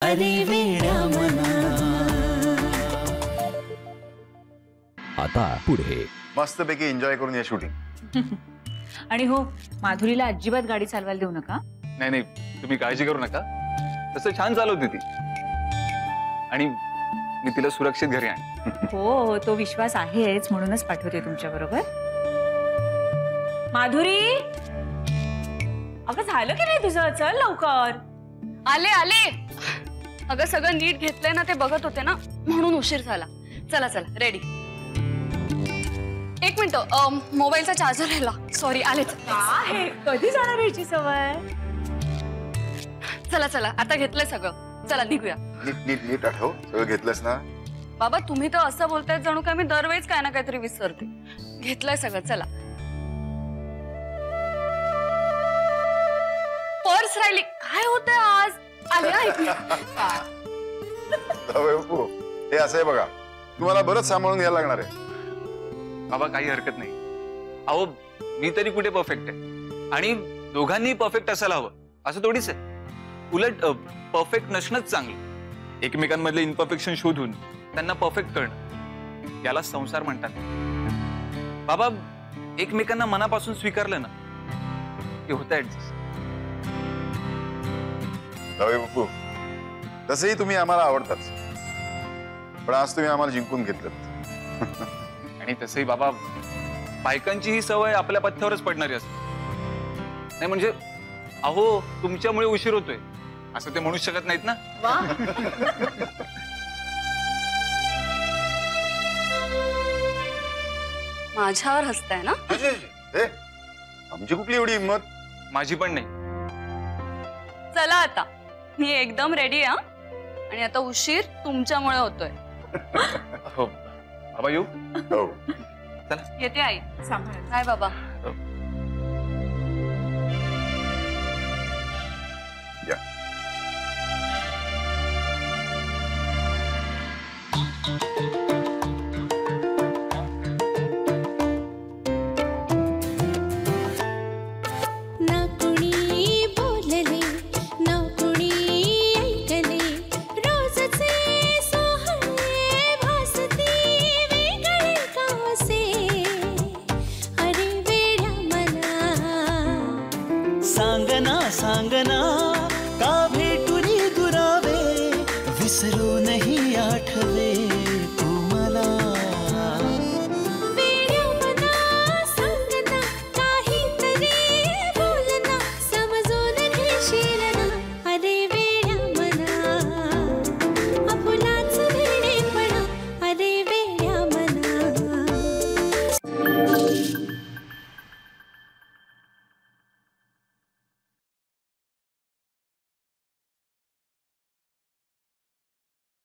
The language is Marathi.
अरे वेड्या मना. आता पुढे मस्तपैकी एन्जॉय करून या शूटिंग. आणि हो, माधुरीला अजिबात गाडी चालवायला देऊ नका. नाही नाही, तुम्ही काळजी करू नका. तसं छान चालवते ती आणि मी तिला सुरक्षित घरी आण. हो, तो विश्वास आहेच म्हणूनच पाठवते तुमच्या बरोबर. माधुरी, अगं झालं की नाही तुझं? चल लवकर. आले आले. अगं सगळं नीट घेतलंय ना, ते बघत होते ना म्हणून उशीर झाला. चला चला रेडी. एक मिनिट, मोबाईलचा चार्जर राहिला. सॉरी, आलेच. आहे, कधी जाणार याची सवय? चला चला, आता घेतलंय सगळं. चला निघूया. नीट नीट नीट आठव, सगळं घेतलंस ना? बाबा तुम्ही तर असं बोलतायत जणू काय मी दरवेळेस काय ना काहीतरी विसरते. घेतलंय सगळं. चला. पर्स राहिली. काय होतंय आज? आले हे असं आहे बघा, तुम्हाला बरंच सांभाळून घ्यायला लागणार आहे. बाबा काही हरकत नाही. अहो मी तरी कुठे परफेक्ट आहे, आणि दोघांनी परफेक्ट असायला हवं असं थोडीच आहे. उलट परफेक्ट नसणंच चांगलं. एकमेकांमधले इम्परफेक्शन शोधून त्यांना परफेक्ट करणं, याला संसार म्हणतात. बाबा एकमेकांना मनापासून स्वीकारलं ना की होतं ऍडजस्ट. जावे बापू, तसंही तुम्ही आम्हाला आवडताच, पण आज तुम्ही आम्हाला जिंकून घेतलं. आणि तसंही बाबा बायकांची ही सवय आपल्या पथ्यावरच पडणारी असते. नाही म्हणजे अहो तुमच्यामुळे उशीर होतोय असं ते म्हणू शकत नाहीत ना. माझ्यावर हसताय ना? आमची कुठली एवढी हिंमत? माझी पण नाही. चला आता, मी एकदम रेडी आहे. आणि आता उशीर तुमच्यामुळे होतोय. हो बाबा येऊ. हो चला येते आई. सांभाळ. काय बाबा. या. ना कुणी बोलले ना कुणी ऐकले, रोजचे सोहळे भासती वेगळे कासे. अरे वेड्या मना. सांगना सांगना का भेटुनी दुरावे, विसरू